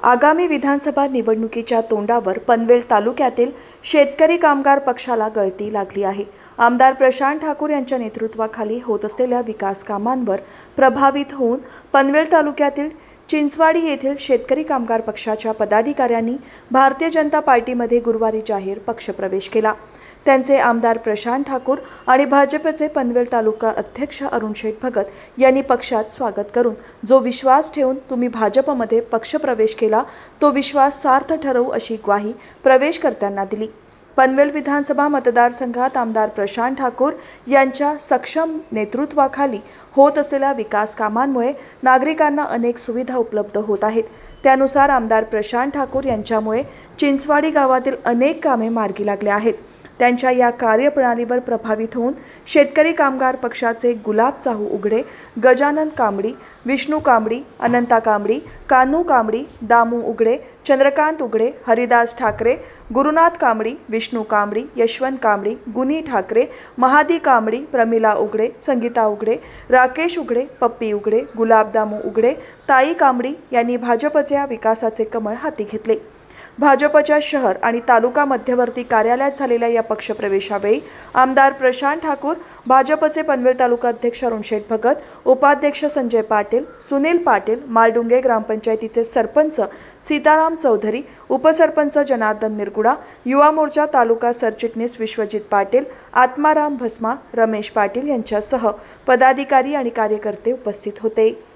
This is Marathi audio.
आगामी विधानसभा निवडणुकीच्या तोंडावर पनवेल तालुक्यातील शेतकरी कामगार पक्षाला गळती लागली आहे। आमदार प्रशांत ठाकूर यांच्या नेतृत्वाखाली होत असलेल्या विकास कामांवर प्रभावित होऊन पनवेल तालुक्यातील चिंचवाडी येथील शेतकरी कामगार पक्षाच्या पदाधिकाऱ्यांनी भारतीय जनता पार्टीमध्ये गुरुवारी जाहीर पक्षप्रवेश केला। त्यांचे आमदार प्रशांत ठाकूर आणि भाजपचे पनवेल तालुका अध्यक्ष अरुण शेठ भगत यांनी पक्षात स्वागत करून जो विश्वास ठेवून तुम्ही भाजपमध्ये पक्षप्रवेश केला तो विश्वास सार्थ ठरवू अशी ग्वाही प्रवेशकर्त्यांना दिली। पनवेल विधानसभा मतदारसंघात आमदार प्रशांत ठाकूर यांच्या सक्षम नेतृत्वाखाली होत असलेल्या विकास कामांमुळे नागरिकांना अनेक सुविधा उपलब्ध होत आहेत। त्यानुसार आमदार प्रशांत ठाकूर यांच्यामुळे चिंचवाडी गावातील अनेक कामे मार्गी लागली आहेत। त्यांच्या या कार्यप्रणालीवर प्रभावित होऊन शेतकरी कामगार पक्षाचे गुलाब चाहू उघडे, गजानन कांबडी, विष्णू कांबडी, अनंता कांबडी, कान्हू कांबडी, दामू उघडे, चंद्रकांत उघडे, हरिदास ठाकरे, गुरुनाथ कांबडी, विष्णू कांबडी, यशवंत कांबडी, गुनी ठाकरे, महादी कांबडी, प्रमिला उघडे, संगीता उघडे, राकेश उघडे, पप्पी उघडे, गुलाब दामू उघडे, ताई कांबडी यांनी भाजपच्या विकासाचे कमळ हाती घेतले। भाजपच्या शहर आणि तालुका मध्यवर्ती कार्यालयात झालेल्या या पक्षप्रवेशावेळी आमदार प्रशांत ठाकूर, भाजपचे पनवेल तालुका अध्यक्ष अरुण शेठ भगत, उपाध्यक्ष संजय पाटील, सुनील पाटील, मालडुंगे ग्रामपंचायतीचे सरपंच सीताराम चौधरी, उपसरपंच जनार्दन निरगुडा, युवा मोर्चा तालुका सरचिटणीस विश्वजित पाटील, आत्माराम भस्मा, रमेश पाटील यांच्यासह पदाधिकारी आणि कार्यकर्ते उपस्थित होते।